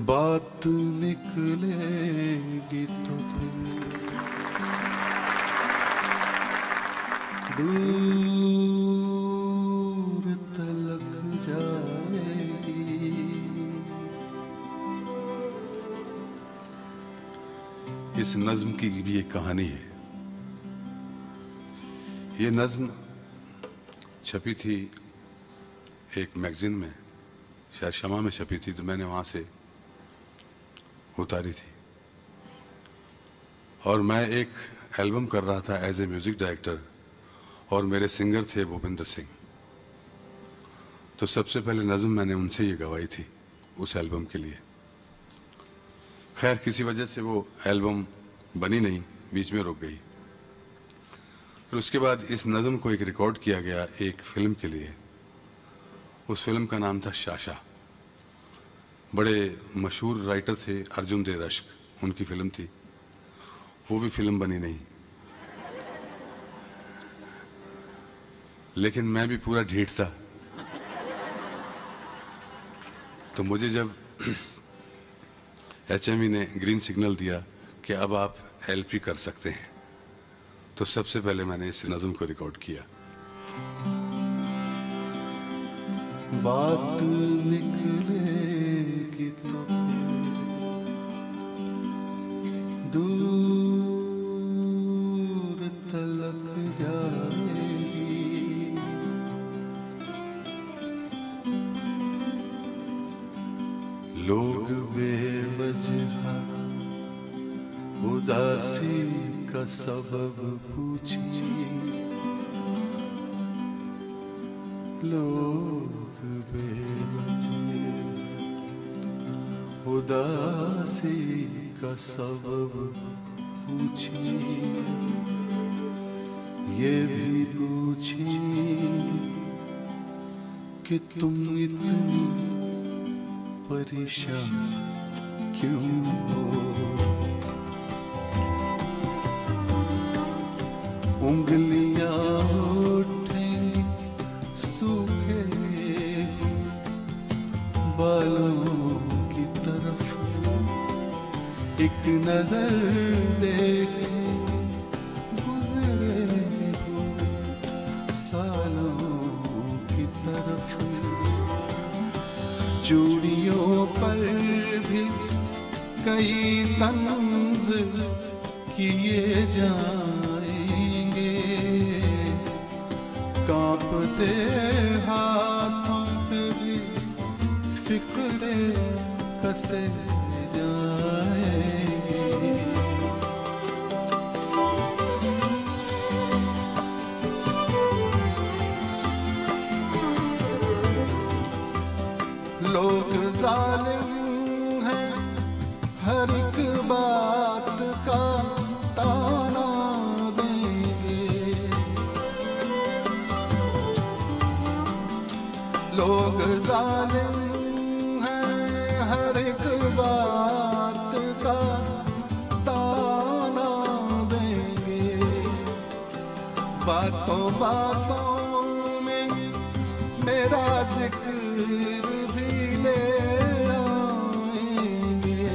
बात निकलेगी तो दूर तलक जाएगी। इस नज्म की भी एक कहानी है। ये नज्म छपी थी एक मैगजीन में, शायद शमा में छपी थी, तो मैंने वहाँ से उतारी थी। और मैं एक एल्बम कर रहा था एज ए म्यूज़िक डायरेक्टर, और मेरे सिंगर थे भूपिंदर सिंह। तो सबसे पहले नज़म मैंने उनसे ये गवाई थी उस एल्बम के लिए। खैर किसी वजह से वो एल्बम बनी नहीं, बीच में रुक गई। फिर उसके बाद इस नज़म को एक रिकॉर्ड किया गया एक फिल्म के लिए। उस फिल्म का नाम था शाशा। बड़े मशहूर राइटर थे अर्जुन दे रश्क, उनकी फिल्म थी। वो भी फिल्म बनी नहीं, लेकिन मैं भी पूरा ढीठ था। तो मुझे जब HME ने ग्रीन सिग्नल दिया कि अब आप LP कर सकते हैं, तो सबसे पहले मैंने इस नज़म को रिकॉर्ड किया। बात निकलेगी तो दूर तलक जाएगी। लोग बेवजह उदासी का सबब पूछेंगे। लोग बेवजह उदासी का सबब पूछेंगे। ये भी पूछेंगे कि तुम इतनी परेशान क्यों हो। उंगलियां उठेंगी सूखे बालों की तरफ, एक नजर देखे गुजरे हुए सालों की तरफ। चूड़ियों पर भी कई तंज किए जाएंगे। कांपते हाथों पे भी फिक्रे कसे जाएंगे। लोग जालिम हैं, हर एक बात का ताना देंगे। लोग जालिम हैं, हर एक बात का ताना देंगे। बातों बातों में मेरा जिक्र भी ले आएंगे।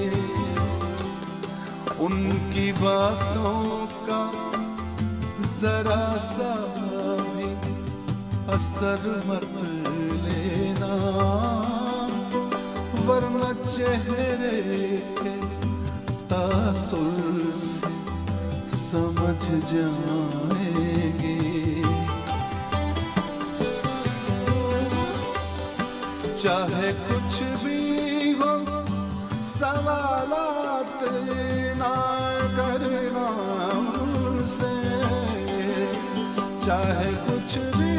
उनकी बातों का जरा सा भी असर मत लेना, वरना चेहरे के तासुर से समझ जाएंगे। चाहे कुछ भी हो सवालात ना करना उनसे। चाहे कुछ भी